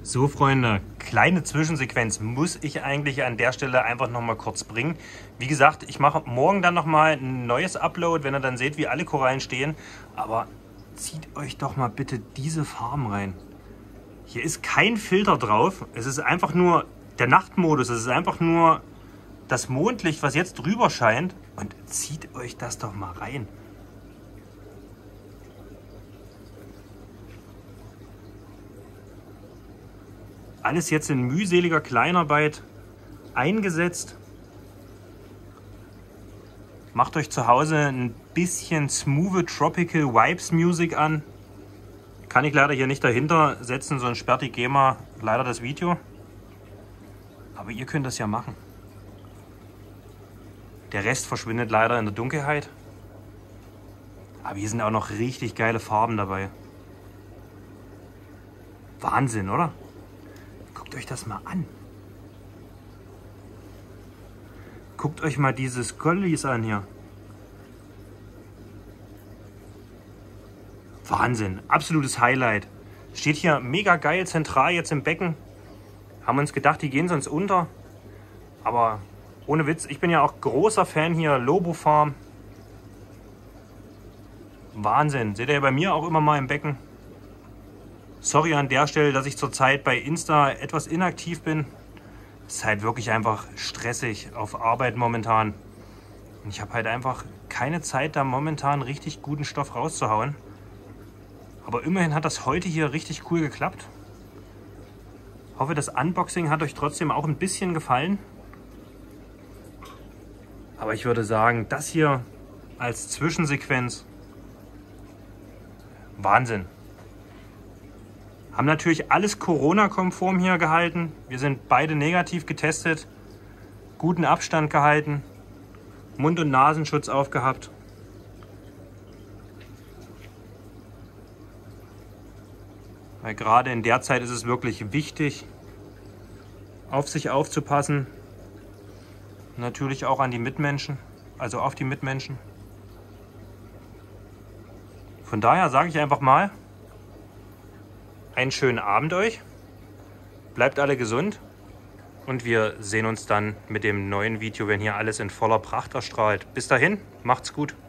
So Freunde, kleine Zwischensequenz muss ich eigentlich an der Stelle einfach noch mal kurz bringen. Wie gesagt, ich mache morgen dann noch mal ein neues Upload, wenn ihr dann seht, wie alle Korallen stehen. Aber zieht euch doch mal bitte diese Farben rein. Hier ist kein Filter drauf. Es ist einfach nur der Nachtmodus. Es ist einfach nur das Mondlicht, was jetzt drüber scheint. Und zieht euch das doch mal rein. Alles jetzt in mühseliger Kleinarbeit eingesetzt. Macht euch zu Hause ein bisschen smooth Tropical Vibes Music an. Kann ich leider hier nicht dahinter setzen, sonst sperrt die GEMA leider das Video. Aber ihr könnt das ja machen. Der Rest verschwindet leider in der Dunkelheit. Aber hier sind auch noch richtig geile Farben dabei. Wahnsinn, oder? Guckt euch das mal an. Guckt euch mal diese Scollies an hier. Wahnsinn, absolutes Highlight. Steht hier mega geil zentral jetzt im Becken. Haben uns gedacht, die gehen sonst unter. Aber ohne Witz, ich bin ja auch großer Fan hier, Lobo Farm. Wahnsinn, seht ihr bei mir auch immer mal im Becken. Sorry an der Stelle, dass ich zurzeit bei Insta etwas inaktiv bin. Es ist halt wirklich einfach stressig auf Arbeit momentan. Und ich habe halt einfach keine Zeit, da momentan richtig guten Stoff rauszuhauen. Aber immerhin hat das heute hier richtig cool geklappt. Hoffe, das Unboxing hat euch trotzdem auch ein bisschen gefallen. Aber ich würde sagen, das hier als Zwischensequenz, Wahnsinn. Haben natürlich alles Corona-konform hier gehalten. Wir sind beide negativ getestet. Guten Abstand gehalten. Mund- und Nasenschutz aufgehabt. Weil gerade in der Zeit ist es wirklich wichtig, auf sich aufzupassen. Natürlich auch an die Mitmenschen, also auf die Mitmenschen. Von daher sage ich einfach mal, einen schönen Abend euch, bleibt alle gesund und wir sehen uns dann mit dem neuen Video, wenn hier alles in voller Pracht erstrahlt. Bis dahin, macht's gut.